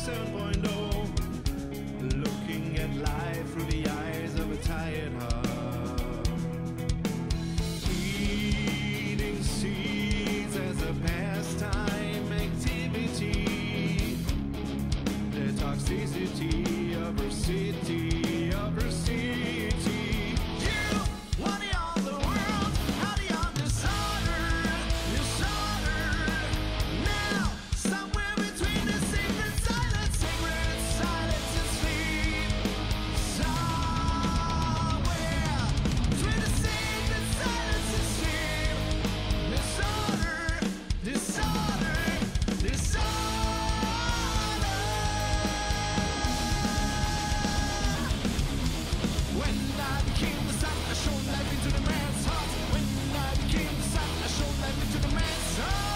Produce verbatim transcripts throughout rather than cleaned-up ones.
seven point oh, looking at life through the eyes of a tired heart. Eating seeds as a pastime activity, the toxicity of our city, of our city. You want it all the world, how do you disorder, disorder? Now, somewhere between the safe and silent, sacred silence and sleep. Somewhere between the safe and silence and sleep. Disorder, disorder, disorder. When I became the sun, I shone life into the man's heart. When I became the sun, I shone life into the man's heart.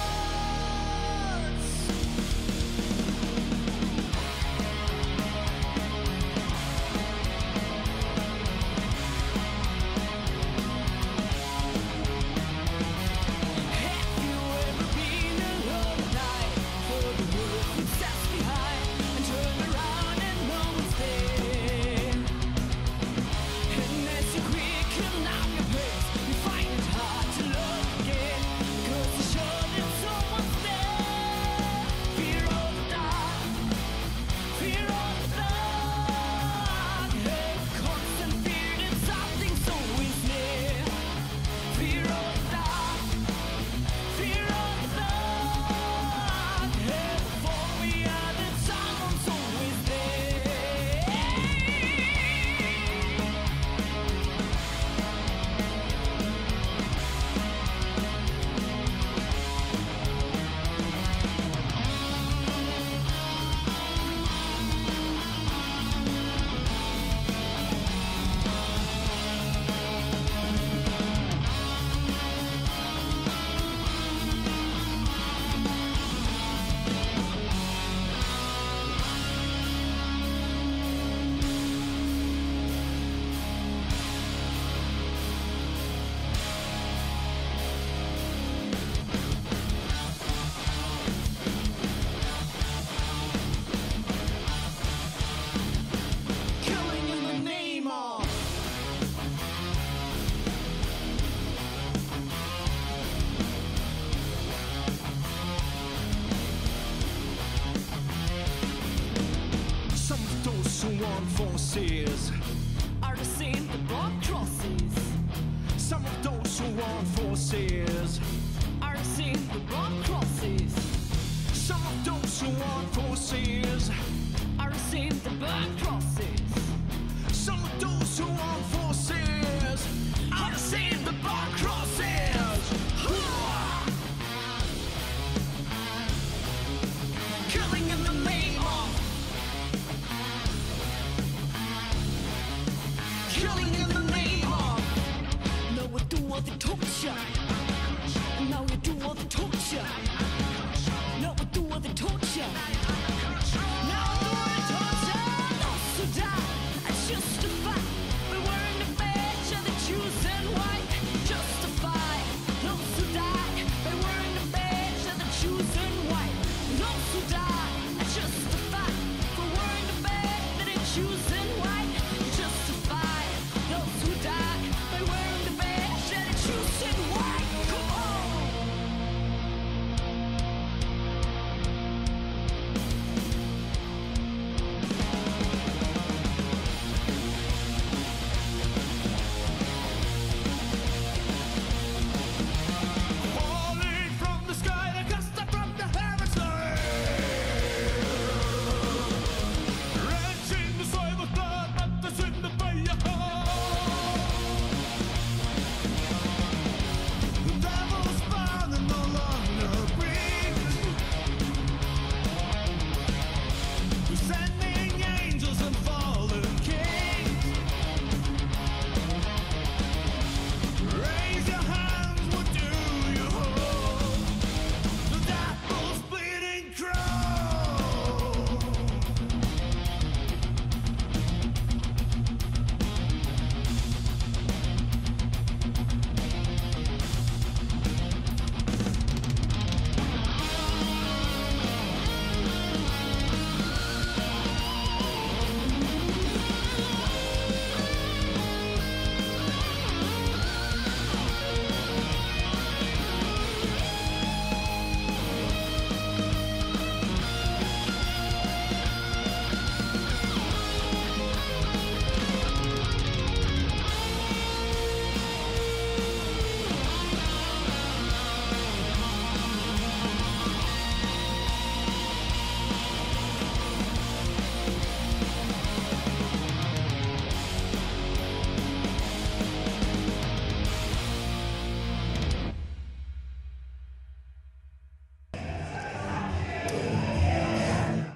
Have you ever been alone at night, for the world that's left behind, and turn around and no one's there? And as you quicken up your pace, you find it hard to look again, 'cause you're sure that someone's there. Fear of the dark, fear of the dark, hey, constant fear that something's always near. Fear of the dark, fear of the dark, hey, for we are that someone's always there. Killing in the name of some of those who want forces